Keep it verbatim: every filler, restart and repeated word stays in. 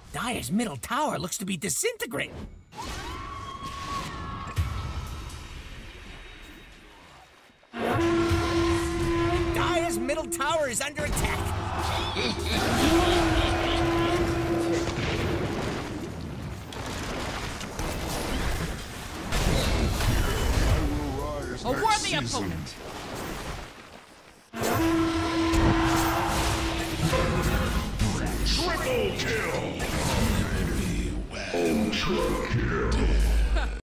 Dire's middle tower looks to be disintegrating. Dire's middle tower is under attack. A worthy opponent. Triple kill! Ultra kill!